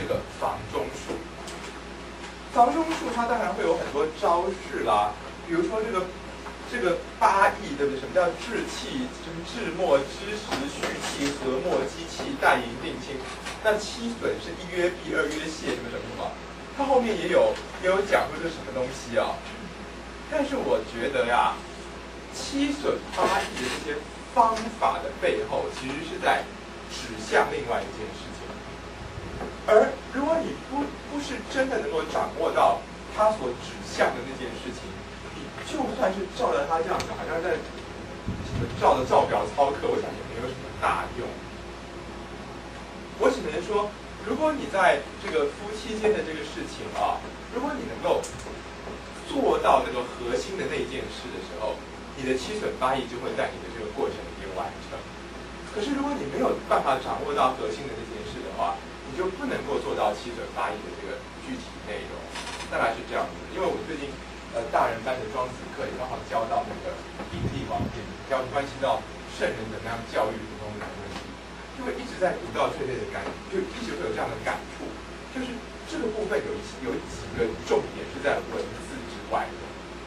这个房中术。房中术它当然会有很多招式啦，比如说这个八义，对不对？什么叫制气？什么制末、知时、蓄气、和末、积气、代盈、定亲。那七损是一曰必，二曰泄，什么什么什么。它后面也有讲说这是什么东西啊？但是我觉得呀，七损八义的这些方法的背后，其实是在指向另外一件事情。而如果你不是真的能够掌握到它所指向的那件事情，你就算是照着它这样子，好像在照着照表操课，我想也没有什么大用。我只能说，如果你在这个夫妻间的这个事情啊，如果你能够做到那个核心的那件事的时候，你的七损八义就会在你的这个过程里面完成。可是如果你没有办法掌握到核心的那件事的话，你就不能够做到七损八义的这个具体内容。大概是这样子的。因为我最近大人班的庄子课也刚好教到那个印帝王篇，关系到圣人怎么样教育普通人的问题，就会一直在读到这类的感，就一直会有这样的感触，就是这个部分有几个重点是在文字之外的。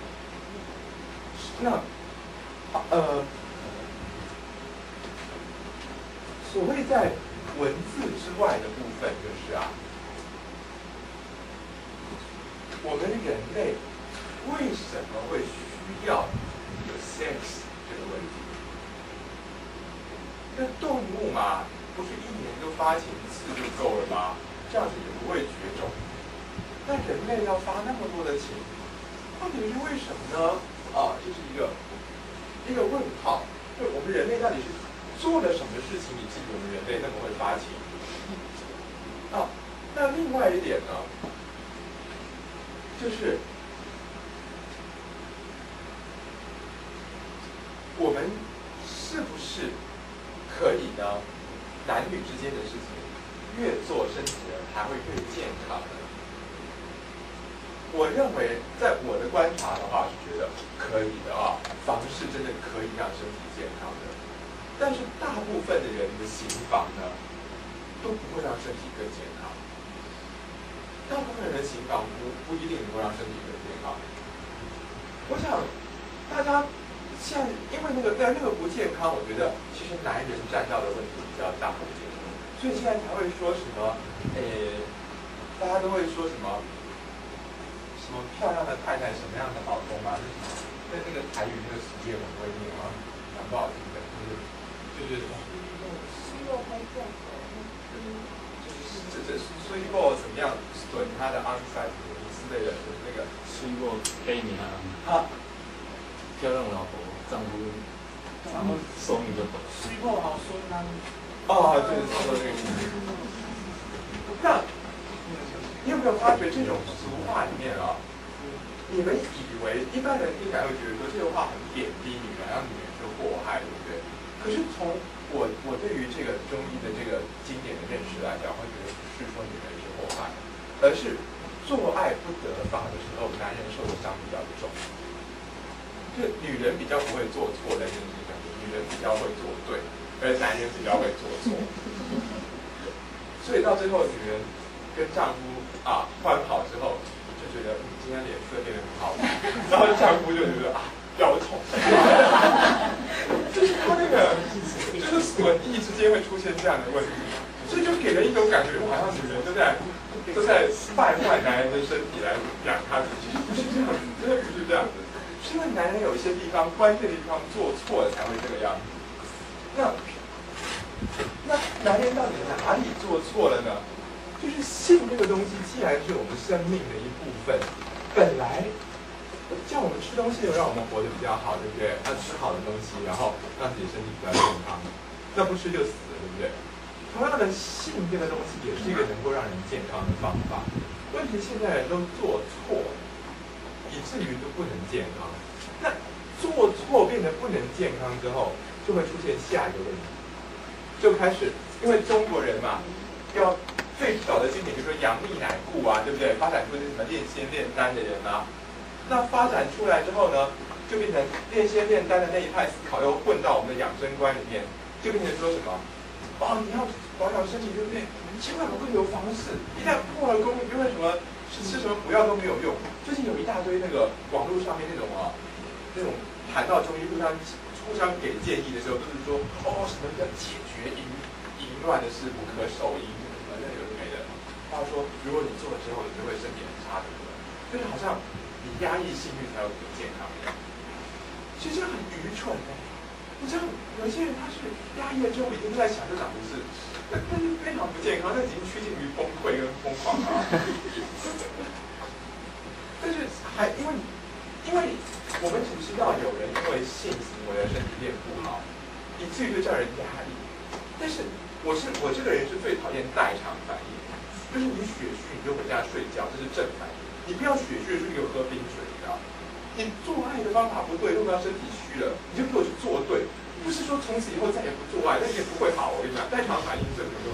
那所谓在文字之外的部分，就是我们人类为什么会需要有 sex 这个问题？那动物嘛，不是一年就发情一次就够了吗？这样子也不会绝种。那人类要发那么多的情，到底是为什么呢？这是一个问号。就我们人类到底是做了什么事情，以至于我们人类那么会发情？那另外一点呢，就是我们是不是可以呢？男女之间的事情，越做身体人还会越健康呢？我认为，在我的观察的话，是觉得可以的房事真的可以让身体健康的。但是大部分的人的行房呢，都不会让身体更健康。大部分人的行房不一定能够让身体更健康。我想大家现在因为那个不健康，我觉得其实男人占到的问题比较大一点，所以现在才会说什么，大家都会说什么漂亮的太太，什么样的老公啊？那个台语那个实验我不会念蛮不好听的，就是这水果怎么样损他的 onside 之类的，那个水果给你漂亮老婆丈夫手你就抖。 水果好孙啊。 对，差不多这个意思。那你有没有发觉这种俗话里面你们以为一般人听起来会觉得说这个话很贬低女人，让女人是祸害，对不对？可是从我对于这个中医的这个经典的认识来讲，会觉得不是说女人是祸害，而是做爱不得法的时候，男人受的伤比较重。就女人比较不会做错在这件事情上，女人比较会做对，而男人比较会做错。所以到最后，女人跟丈夫换好之后，就觉得今天脸色变得很好，然后丈夫就觉得腰痛，就是他那个就是损益之间会出现这样的问题，所以就给人一种感觉，好像女人都在败坏男人的身体来养他自己，不是这样子，真的不是这样子，是因为男人有一些地方关键的地方做错了才会这个样子。那男人到底哪里做错了呢？就是性这个东西，既然是我们生命的一部分，本来叫我们吃东西，让我们活得比较好，对不对？吃好的东西，然后让自己身体比较健康。那不吃就死了，对不对？同样的，性这个东西也是一个能够让人健康的方法。问题现在人都做错，以至于都不能健康。那做错变得不能健康之后，就会出现下一个问题，就开始因为中国人嘛，要最早的经典就是说养蜜奶裤对不对？发展出什么炼仙炼丹的人那发展出来之后呢，就变成炼仙炼丹的那一派思考又混到我们的养生观里面，就变成说什么你要保养身体，对不对？千万不可以有房事，一旦破了功，因为什么吃什么补药都没有用。最近有一大堆那个网络上面那种谈到中医互相给建议的时候，都是说什么叫解决淫乱的事，不可手淫什么那有的没的。他说，如果你做了之后，你就会身体很差的，就是好像你压抑性欲才有健康一样。其实这很愚蠢的。你知道，有些人他是压抑了之后，一定在想这长不是，那是非常不健康，那已经趋近于崩溃跟疯狂了。但是因为我们只知道有人因为性行为而身体变不好，以至于就叫人压抑。但是我这个人是最讨厌代偿反应，就是你血虚你就回家睡觉，这是正反应。你不要血虚就给我喝冰水，你知道？你做爱的方法不对，如果要身体虚了，你就给我去做对。不是说从此以后再也不做爱，那也不会好。我跟你讲，代偿反应这个就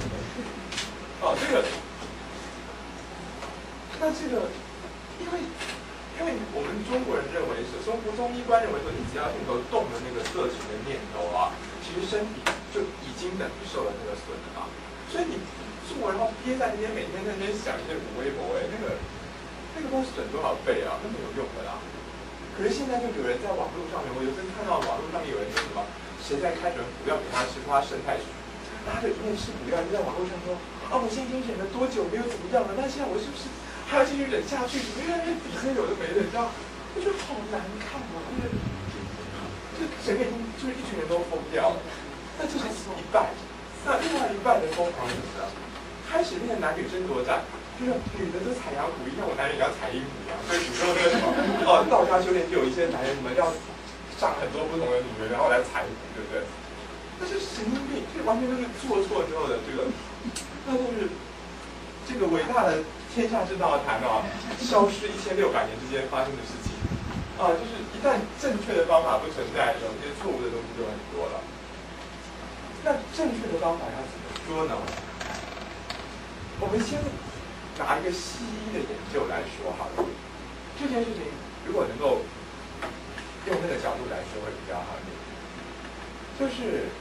因为我们中国人认为是中医观认为说，你只要心头动了那个色情的念头啊，其实身体就已经等于受了那个损了嘛。所以你做然后憋在那边，每天在那边想一些无微博那个都损多少倍啊，那没有用的啦。可是现在就有人在网络上面，我有时看到网络上面有人说什么，谁在开什么补药给他吃，说他肾太虚，拿着一面吃补药，就在网络上说，我现在已经忍了多久没有怎么样了，那现在我是不是还要继续忍下去？怎么样？底下有的没的，你知道？我觉得好难看啊！就整个已经就是一群人都疯掉了。那这是一半，那另外一半的疯狂是什么呢？开始变成男女争夺战。就是女的都采阳补阴，像我男人也要采阴补阳，所以古时候那个什么道家修炼就有一些男人什么要上很多不同的女人，然后来采补，对不对？那是神经病，这完全都是做错之后的这个，那就是这个伟大的天下之道谈消失1600年之间发生的事情就是一旦正确的方法不存在的时候，这些错误的东西就很多了。那正确的方法要怎么说呢？我们先拿一个西医的研究来说好了，这件事情如果能够用那个角度来说会比较好一点。就是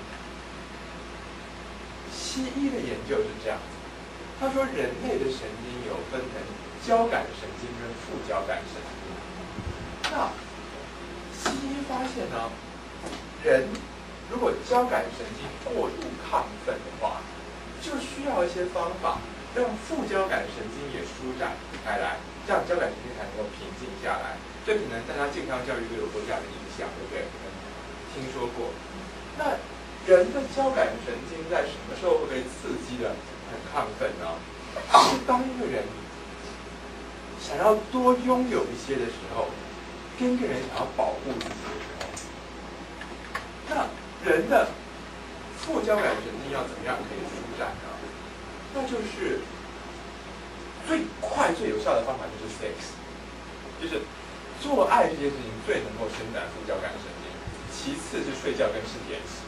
西医的研究是这样，他说人类的神经有分成交感神经跟副交感神经。那西医发现呢，人如果交感神经过度亢奋的话，就需要一些方法让副交感神经也舒展开来，这样交感神经才能够平静下来。这可能大家健康教育都有过这样的影响，对不对？可能听说过。那人的交感神经在什么时候会被刺激的很亢奋呢？是当一个人想要多拥有一些的时候，跟一个人想要保护自己的时候。那人的副交感神经要怎么样可以舒展呢？那就是最快最有效的方法就是 sex， 就是做爱这件事情最能够伸展副交感神经，其次是睡觉跟吃甜食。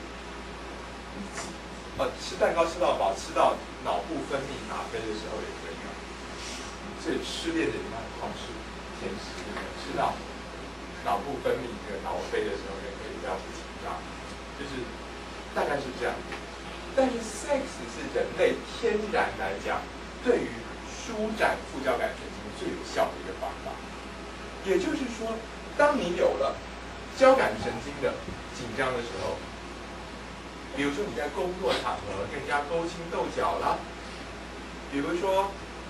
吃蛋糕吃到饱，吃到脑部分泌吗啡的时候也可以所以失恋的人很狂吃甜食，吃到脑部分泌这个脑啡的时候也可以，不要去紧张，就是大概是这样。但是 sex 是人类天然来讲，对于舒展副交感神经最有效的一个方法。也就是说，当你有了交感神经的紧张的时候，比如说你在工作场合跟人家勾心斗角啦，比如说，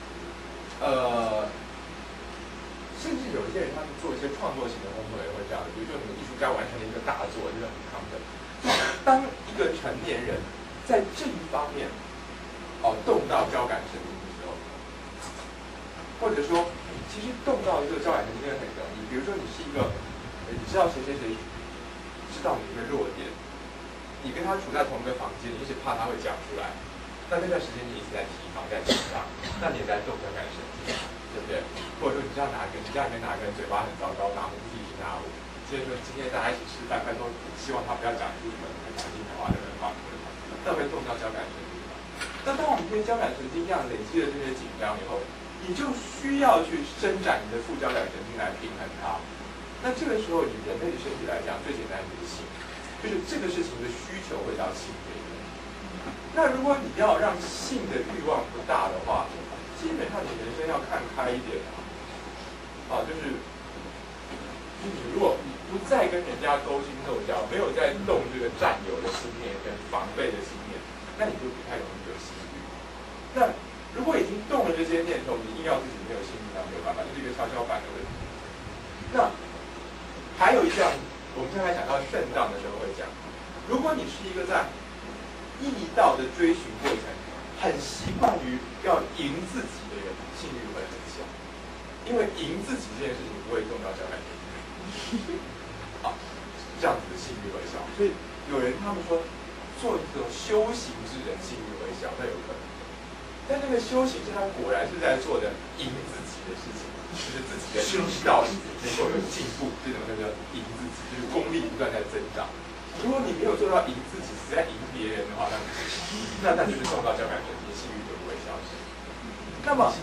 甚至有一些人他们做一些创作型的工作也会这样的，比如说你们艺术家完成了一个大作，就是很亢奋。当一个成年人在这一方面动到交感神经的时候，或者说其实动到这个交感神经很容易。比如说你是一个，你知道谁谁谁知道你一个弱点，你跟他处在同一个房间，你一直怕他会讲出来，那段时间你一直在提防在紧张，那你也在动交感神经，对不对？或者说你知道家里面哪个人嘴巴很糟糕，哪壶不提提哪壶，所以说今天大家一起吃饭，拜托希望他不要讲出什么很难听的话，那会动到交感神经。那当我们这些交感神经这样累积了这些紧张以后，你就需要去伸展你的副交感神经来平衡它。那这个时候，以人类的身体来讲，最简单就是性，就是这个事情的需求会到性这一边。 那如果你要让性的欲望不大的话，基本上你人生要看开一点就是你如果不再跟人家勾心斗角，没有在动这个占有的心念跟防备的心念，那你就不太容易有性欲。那如果已经动了这些念头，你硬要自己没有性欲，那没有办法，这是一个跷跷板的问题。那还有一项，我们将来讲到肾脏的时候会讲，如果你是一个在义道的追寻过程，很习惯于要赢自己的人，性欲会很小，因为赢自己这件事情不会动到交感神经。这样子的性欲会小，所以有人他们说做这种修行之人性欲会小，那有可能。但那个修行是他果然是在做的赢自己的事情，就是自己的修道能够有进步，这种叫赢自己，就是功力不断在增长。如果你没有做到赢自己，只在赢别人的话，那就是动到交感神经，性欲就不会消失。那么，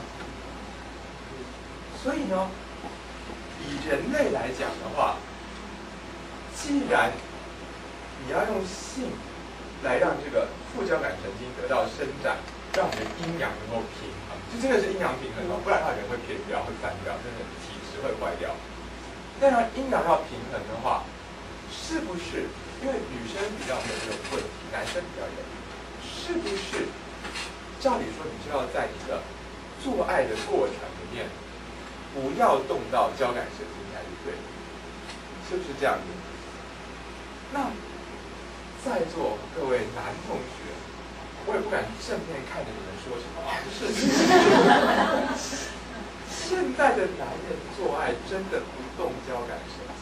所以呢，以人类来讲的话，既然你要用性来让这个副交感神经得到伸展，让我们的阴阳能够平衡，就真的是阴阳平衡哦，不然的话人会偏掉，会翻掉，真的体质会坏掉。但让阴阳要平衡的话，是不是因为女生比较没有这种问题，男生比较有，是不是照理说你就要在你的做爱的过程里面不要动到交感神经才是对的，是不是这样子？那在座各位男同学，我也不敢正面看着你们说什么是现在的男人做爱真的不动交感神经，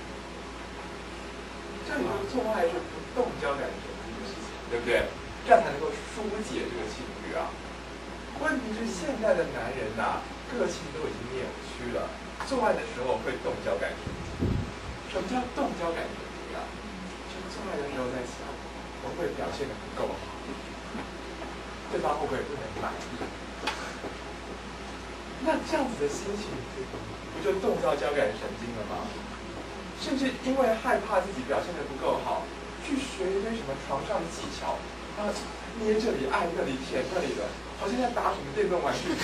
这里的做爱是不动交感神经的事情，对不对？这样才能够疏解这个性欲啊。问题是现在的男人个性都已经扭曲了，做爱的时候会动交感神经。什么叫动交感神经啊？做爱的时候在想，我会表现得不够好，对方会不会不能满意？那这样子的心情，不就动到交感神经了吗？甚至因为害怕自己表现得不够好，去学一堆什么床上技巧，捏这里、按那里、舔那里的，好像在打什么电动玩具。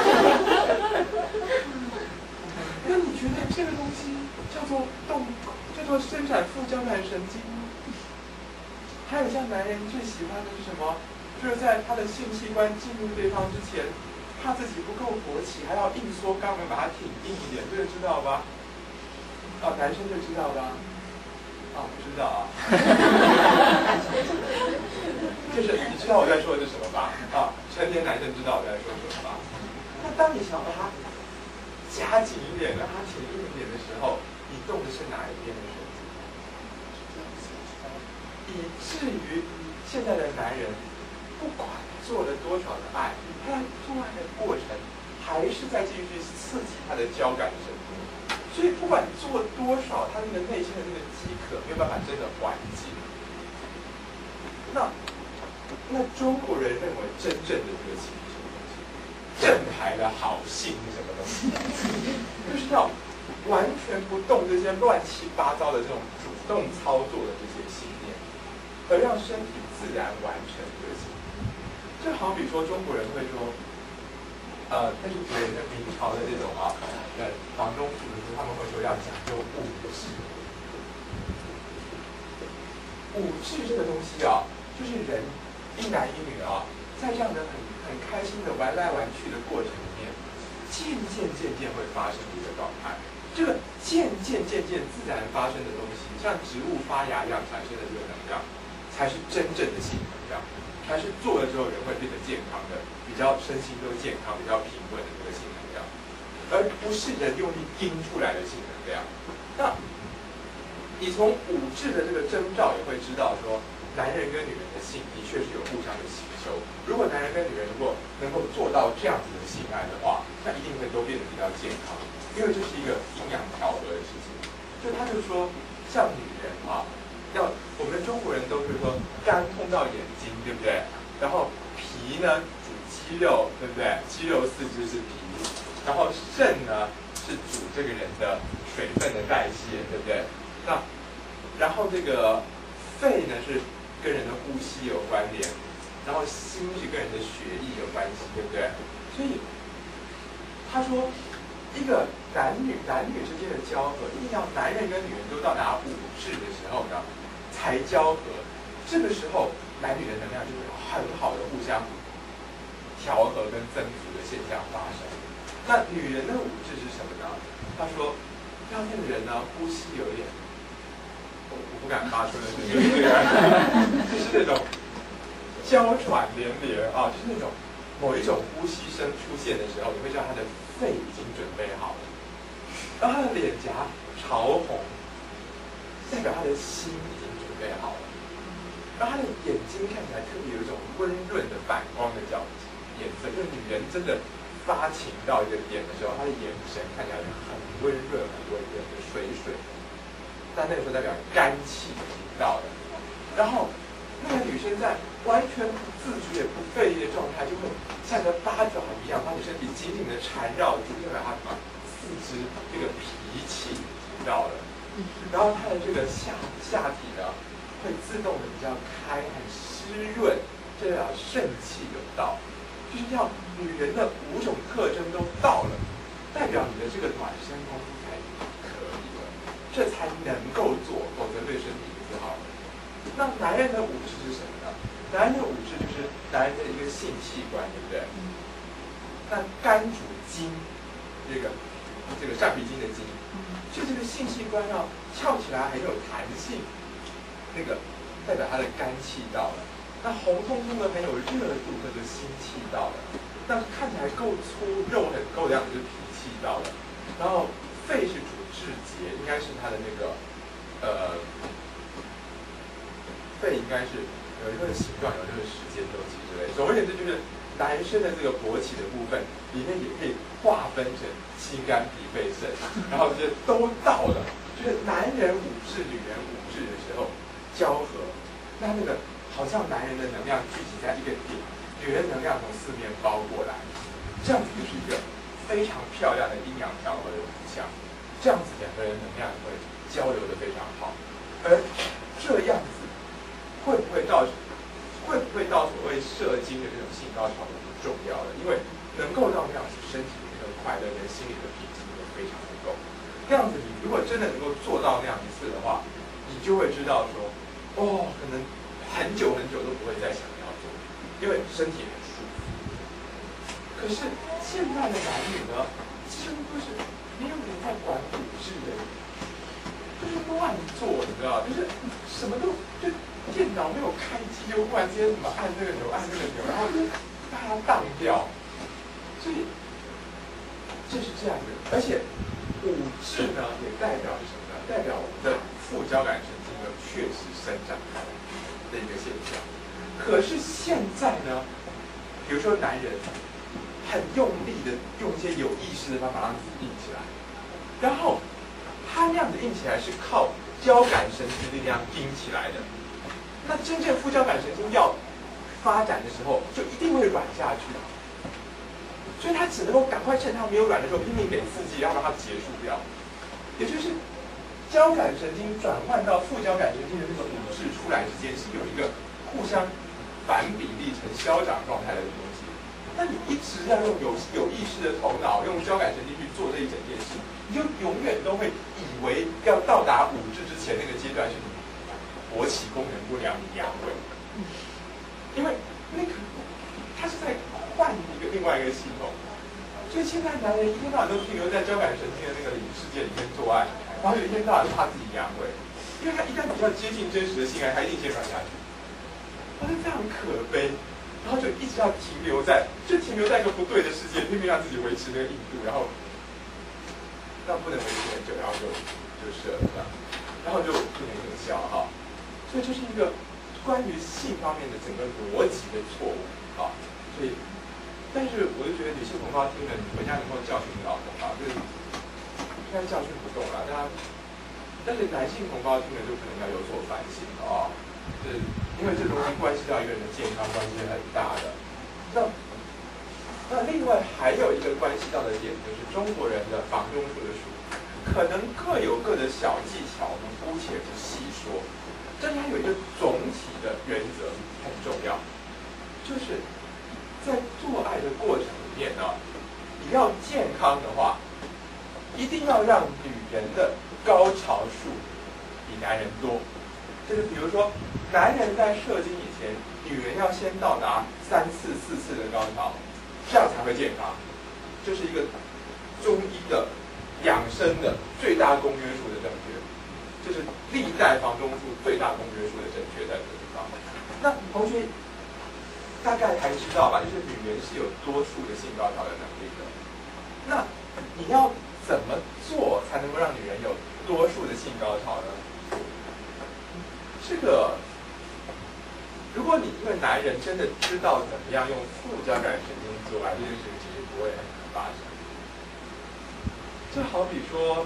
那你觉得这个东西叫做生产副交感神经吗？还有像男人最喜欢的是什么？就是在他的性器官进入对方之前，怕自己不够勃起，还要硬缩肛门把它挺硬一点，这个知道吧？男生就知道吧？不知道啊。就是你知道我在说的是什么吧？成年男生知道我在说什么吧？那当你想把它夹紧一点，让它挺硬一点的时候，你动的是哪一边的神经？以至于现在的男人，不管做了多少的爱，他做爱的过程还是在继续刺激他的交感神经。所以不管做多少，他那个内心的那个饥渴没有办法真的缓解。那中国人认为真正的这个性是什么东西？正牌的好性是什么东西？就是要完全不动这些乱七八糟的这种主动操作的这些信念，而让身体自然完成这个性。就好比说中国人会说，但是别人的明朝的这种房中术的时候，他们会说要讲究五志。五志这个东西就是人一男一女在这样的很开心的玩来玩去的过程里面，渐渐会发生一个状态。这个渐渐自然发生的东西，像植物发芽一样产生的这个能量，才是真正的性能量，才是做了之后人会变得健康的，比较身心都健康、比较平稳的这个性能量，而不是人用力盯出来的性能量。那你从五志的这个征兆也会知道说，男人跟女人的性的确是有互相的吸收。如果男人跟女人如果能够做到这样子的性爱的话，那一定会都变得比较健康，因为这是一个阴阳调和的事情。就他就说，像女人我们的中国人都是说肝通到眼睛，对不对？然后脾呢主肌肉，对不对？肌肉四肢是脾，然后肾呢是主这个人的水分的代谢，对不对？然后这个肺呢是跟人的呼吸有关联， 然后心是跟人的血液有关系，对不对？所以他说，一个男女之间的交合，一定要男人跟女人都到达5至的时候呢，才交合。这个时候，男女的能量就会有很好的互相调和跟增幅的现象发生。那女人的5至是什么呢？他说，要那个人呢，呼吸有点，我不敢发出的是就是那种娇喘连连啊，就是那种某一种呼吸声出现的时候，你会知道他的肺已经准备好了，然后他的脸颊潮红，代表他的心已经准备好了，然后他的眼睛看起来特别有一种温润的反光的颜色，就是女人真的发情到一个点的时候，她的眼神看起来很温润、很温润的水水，但那个时候代表肝气已经到了。然后那个女生在完全不自觉、不费力的状态，就会像个八爪一样，把你身体紧紧的缠绕住，就把它四肢这个脾气到了。然后她的这个下体呢，会自动的比较开、很湿润，这代表肾气有到。就是要女人的5种特征都到了，代表你的这个暖身功夫才可以了，这才能够做，否则对身体不好。那男人的5至是什么呢？男人的5至就是男人的一个性器官，对不对？那肝主筋，这个上皮筋的筋，就这个性器官要翘起来很有弹性，那个代表他的肝气到了。那红彤彤的很有热度，那个心气到了；那看起来够粗、肉很够的样子，就脾气到了。然后肺是主志节，应该是它的那个肺应该是有一个形状，有那个时间周期之类。总而言之，就是男生的这个勃起的部分里面也可以划分成心、肝、脾、肺、肾，然后这都到了，就是男人5至、女人5至的时候交合，那个。好像男人的能量聚集在一个点，女人能量从4面包过来，这样子就是一个非常漂亮的阴阳调和的图像。这样子2个人能量会交流的非常好，而这样子会不会到所谓射精的这种性高潮都不重要了，因为能够到那样子，身体的那个快乐跟心理的平静都非常的够。这样子，你如果真的能够做到那样一次的话，你就会知道说，哦，可能。很久都不会再想要做，因为身体很舒服。可是现在的男女呢，几乎都是没有人在管5至的，就是乱做，你知道，就是什么都就电脑没有开机，就忽然之间什么按这个钮按这个钮，然后就把它当掉。所以这是这样的，而且5至呢也代表是什么呢？代表我们的副交感神经有确实生长开来。的一个现象，可是现在呢，比如说男人很用力的用一些有意识的方法让自己硬起来，然后他那样子硬起来是靠交感神经力量硬起来的，那真正副交感神经要发展的时候，就一定会软下去，所以他只能够赶快趁他没有软的时候拼命给刺激，然后让它结束掉，也就是交感神经转换到副交感神经的那个5至出来之间是有一个互相反比例成消长状态的东西。那你一直要用有意识的头脑，用交感神经去做这一整件事，你就永远都会以为要到达5至之前那个阶段是你勃起功能不良，你阳痿，因为那个它是在换另外一个系统。所以现在男人一天到晚都停留在交感神经的那个世界里面做爱。然后有一天到晚怕自己阳痿，因为他一旦比较接近真实的性爱，他一定先软下去，他是非常可悲，然后就一直要停留在一个不对的世界，拼命让自己维持那个硬度，然后但不能维持很久，然后就射了，然后就不能有效哈，所以这是一个关于性方面的整个逻辑的错误啊，所以，但是我就觉得女性同胞听了，你回家能够教训你老公啊，就是。应该教训不动了，但是男性同胞听了就可能要有所反省了啊，是因为这容易关系到一个人的健康，关系很大的。那另外还有一个关系到的点，就是中国人的房中术的术，可能各有各的小技巧，我们姑且不细说，但是它有一个总体的原则很重要， 就是在做爱的过程里面呢，你要健康的话，一定要让女人的高潮数比男人多。就是比如说，男人在射精以前，女人要先到达3次、4次的高潮，这样才会健康。这是一个中医的养生的最大公约数的正确，就是历代房中术最大公约数的正确在这个地方。那同学大概还知道吧？就是女人是有多数的性高潮的能力的。那你要怎么做才能够让女人有多数的性高潮呢？这个，如果你因为男人真的知道怎么样用副交感神经做爱，这件事情其实不会很难发生。就好比说，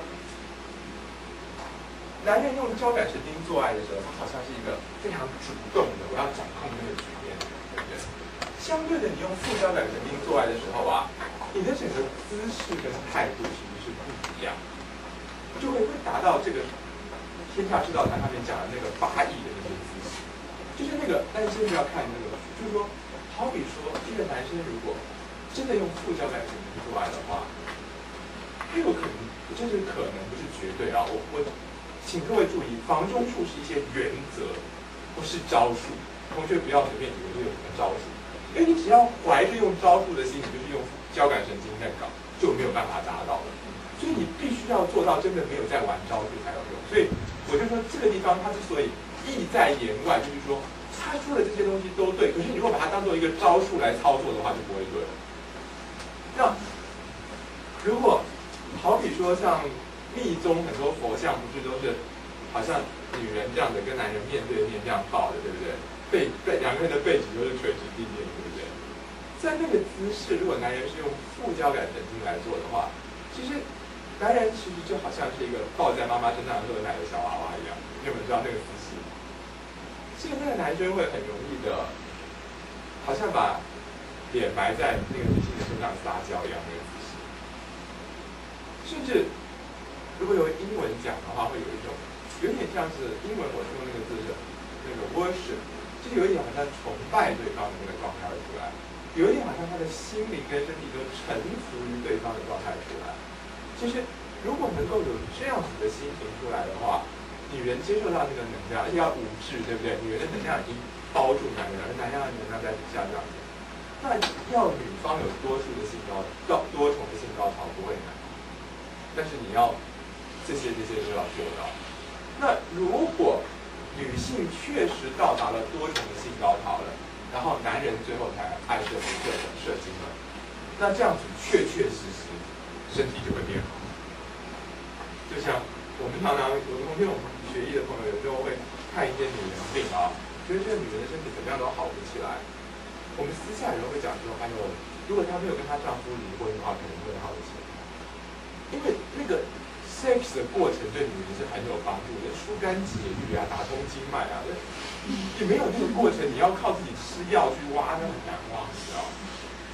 男人用交感神经做爱的时候，他好像是一个非常主动的，我要掌控这个局面，对不对？相对的，你用副交感神经做爱的时候啊，你的整个姿势跟态度其实是不一样，就会达到这个天下之道坛上面讲的那个8亿的那些姿势，就是那个，但是先不要看那个，就是说，好比说一个男生如果真的用副交感神经做爱的话，他有可能，这是可能不是绝对啊。我请各位注意，房中术是一些原则，不是招数。同学不要随便以为这有什么招数，因为你只要怀着用招数的心，你就是用交感神经在搞，就没有办法达到了。所以你必须要做到真的没有在玩招数才有用。所以我就说这个地方它之所以意在言外，就是说他说的这些东西都对，可是你如果把它当做一个招数来操作的话，就不会对了。那如果好比说像密宗很多佛像，不是都是好像女人这样的跟男人面对面这样抱的，对不对？两个人的背脊都是垂直地面，对不对？在那个姿势，如果男人是用副交感神经来做的话，其实男人其实就好像是一个抱在妈妈身上喝奶的小娃娃一样，你有没有知道那个姿势？其实那个男生会很容易的，好像把脸埋在那个女性的身上撒娇一样那个姿势。甚至如果用英文讲的话，会有一种有点像是英文我是用那个字是那个 worship， 就有一点好像崇拜对方的那个状态而出来，有一点好像他的心灵跟身体都臣服于对方的状态出来。其实如果能够有这样子的心情出来的话，女人接受到这个能量，而且要无质，对不对？女人的能量已经包住男人，而男人的能量在底下这样子，那要女方有多重的性高潮不会难，但是你要这些都要做到。那如果女性确实到达了多重的性高潮了，然后男人最后才爱射不射精了，那这样子确实身体就会变好。就像我们常常有的同学，我们学医的朋友有时候会看一些女人病啊，觉得这个女人的身体怎么样都好不起来。我们私下有时候会讲说，哎呦，如果她没有跟她丈夫离婚的话，可能会好起来。因为那个 sex 的过程对女人是很有帮助的，疏肝解郁啊，打通经脉啊。你没有这个过程，你要靠自己吃药去挖，那很难挖，你知道吗？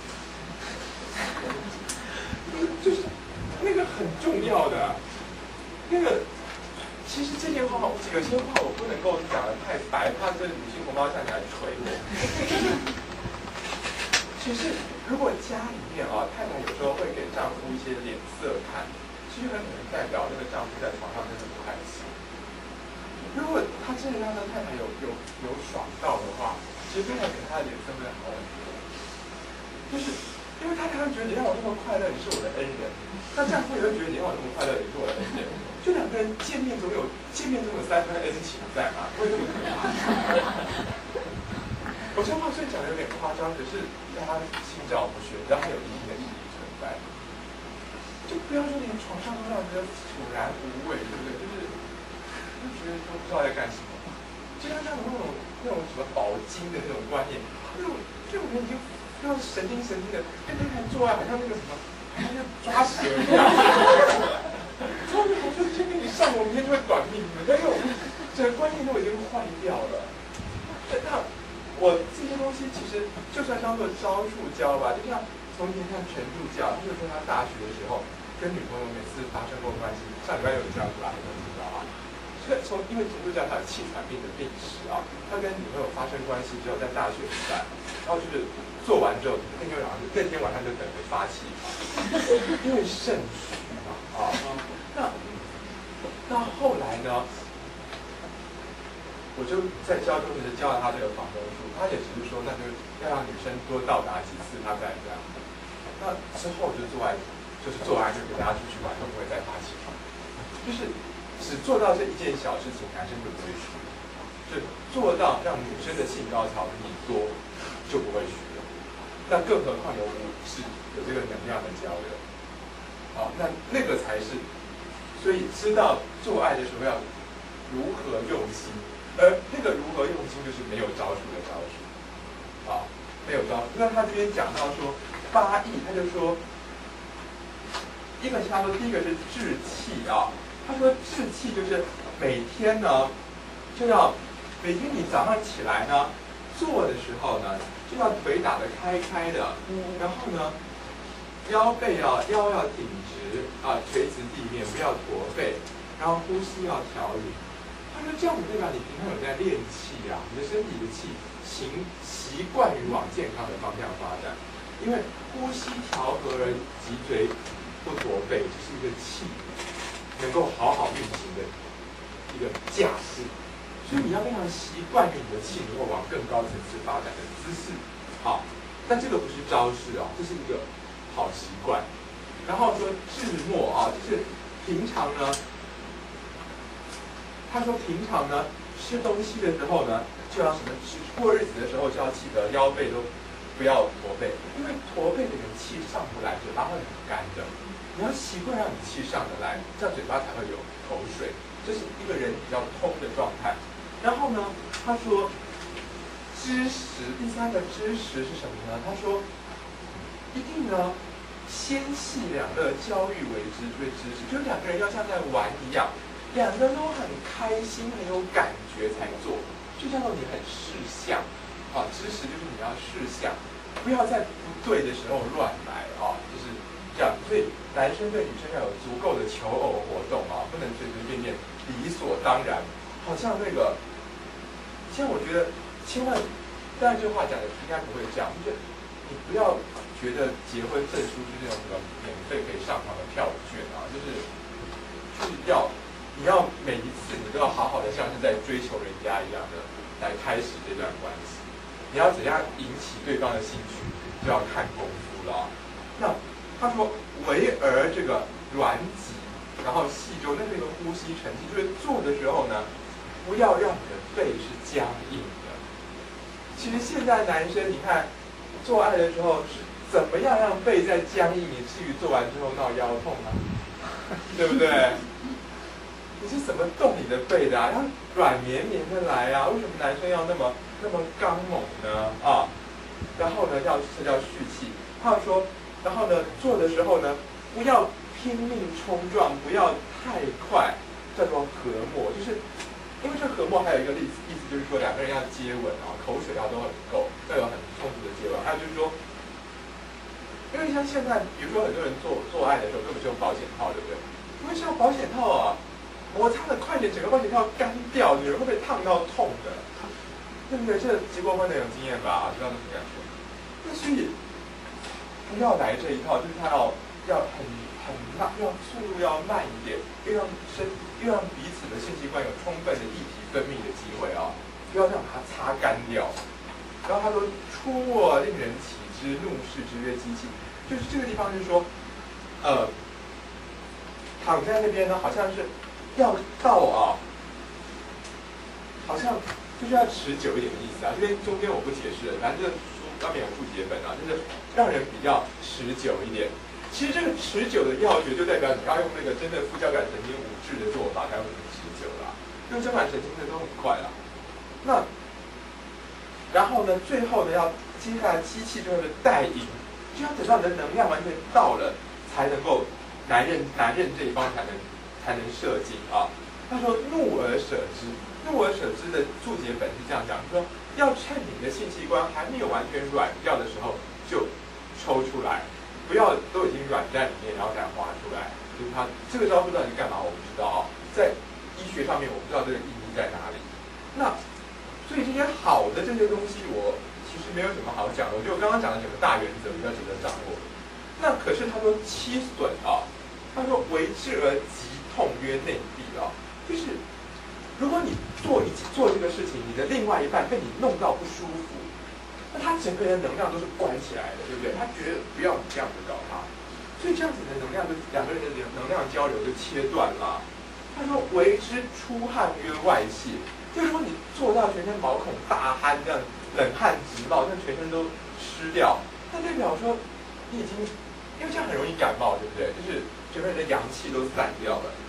就是那个很重要的。那个，其实这些话，有些话我不能够讲得太白，怕这女性同胞站起来捶我。其实，如果家里面啊，太太有时候会给丈夫一些脸色看，其实很可能代表那个丈夫在床上真的不开心。如果他真的让他太太有爽到的话，其实太太给他的脸色会好很多。就是因为太太会觉得你让我那么快乐，你是我的恩人；那丈夫也会觉得你让我那么快乐，你是我的恩人。就两个人见面总有3分恩情在嘛，会这么可怕？我这话虽然讲的有点夸张，可是大家心照不宣，然后它有一定的意义存在。就不要说连床上都让人家索然无味，对不对？就觉得都不知道在干什么。就像那种什么保精的那种观念，这种人已经要神经的，跟太太做爱好像那个什么，好像抓蛇一样。我就今天你上，我明天就会短命的。但是整个观念都已经坏掉了。那我这些东西其实就算当做招数教吧，就像从前看全助教，就是说他大学的时候跟女朋友每次发生过关系，上礼拜有这样子吧，你们知道吗？上因为从就叫他有气喘病的病史啊，他跟女朋友发生关系之后，在大学时代，然后就是做完之后，那天晚上就等着发气，因为肾虚嘛啊。那后来呢，我就在教中时教了他这个防中术，他也只是说，那就要让女生多到达几次，他再这样。那之后就做完就给大家出去玩，都不会再发气，就是只做到这一件小事情，男生就不会虚，就做到让女生的性高潮比你多，就不会虚了。那更何况有武士有这个能量的交流，好，那个才是，所以知道做爱的时候要如何用心，而那个如何用心就是没有招数的招数，好，没有招数。那他这边讲到说8义，他就说。一个是他说，第一个是志气啊。他说志气就是每天呢，就要每天你早上起来呢，做的时候呢，就要腿打得开开的，然后呢，腰要挺直啊，垂直地面，不要驼背，然后呼吸要调匀。他说这样子代表你平常有在练气啊，你的身体的气习惯于往健康的方向发展，因为呼吸调和而脊椎。不驼背，这是一个气能够好好运行的一个架势，所以你要非常习惯于你的气能够往更高层次发展的姿势。好，但这个不是招式啊，这是一个好习惯。然后说志末啊，就是平常呢，他说平常呢吃东西的时候呢，就要什么过日子的时候就要记得腰背都不要驼背，因为驼背的人气上不来，嘴巴会很干的。你要习惯让你气上得来，这样嘴巴才会有口水，这是一个人比较通的状态。然后呢，他说知识，第三个知识是什么呢？他说一定呢，纤细两乐，交育为之，对知识，就两个人要像在玩一样，两个人都很开心，很有感觉才做，就叫做你很识相啊。知识就是你要识相，不要在不对的时候乱来啊，就是。这样，所以男生对女生要有足够的求偶活动啊，不能随随便便理所当然。好像那个，其实我觉得千万，当然这话讲的应该不会这样，就是你不要觉得结婚证书是那种什么免费可以上场的票券啊，就是你要每一次你都要好好的像是在追求人家一样的来开始这段关系。你要怎样引起对方的兴趣，就要看功夫了。那。他说：“唯而这个软脊，然后细周，那这个呼吸沉积，就是做的时候呢，不要让你的背是僵硬的。其实现在男生，你看做爱的时候是怎么样让背在僵硬，以至于做完之后闹腰痛啊？对不对？你是怎么动你的背的啊？要软绵绵的来啊！为什么男生要那么刚猛呢？啊？然后呢，这叫蓄气。他说。”然后呢，做的时候呢，不要拼命冲撞，不要太快，叫做和默。就是因为这和默还有一个意思就是说两个人要接吻啊，口水要都很够，要有很充足的接吻。还有就是说，因为像现在，比如说很多人做爱的时候根本就用保险套，对不对？因为像保险套啊，摩擦的快点，整个保险套干掉，女人会被烫到痛的，对不对？这结过婚的有经验吧？知道那种感觉。那所以。不要来这一套，就是他要很慢，要速度要慢一点，又让彼此的性器官有充分的液体分泌的机会啊，不要让它擦干掉。然后他说：“出没令人起之，怒视之曰机器。”就是这个地方，就是说，躺在那边呢，好像是要到啊，好像就是要持久一点的意思啊。这边中间我不解释了，反正上面有注解本啊，就是让人比较持久一点。其实这个持久的要诀就代表你要用那个真的副交感神经五志的做法才会很持久啦，用交感神经的都很快啦。那然后呢，最后呢要接下来机器最后的带引，就要等到你的能量完全到了，才能够男人这一方才能射精啊。他说怒而舍之，怒而舍之的注解本是这样讲，说。要趁你的性器官还没有完全软掉的时候就抽出来，不要都已经软在里面然后再滑出来。就是他这个招数到底干嘛我不知道啊。在医学上面我不知道这个意义在哪里。那所以这些好的这些东西，我其实没有什么好讲的。我觉得我刚刚讲的整个大原则比较值得掌握。那可是他说七损啊，他说为之而疾痛曰内闭啊，就是如果你做这个事情，你的另外一半被你弄到不舒服，那他整个人的能量都是关起来的，对不对？他觉得不要你这样子搞他，所以这样子的能量就两个人的能量交流就切断了。他说为之出汗曰外泄。就是说，你做到全身毛孔大汗，这样冷汗直冒，那全身都湿掉，那代表说你已经，因为这样很容易感冒，对不对？就是整个人的阳气都散掉了。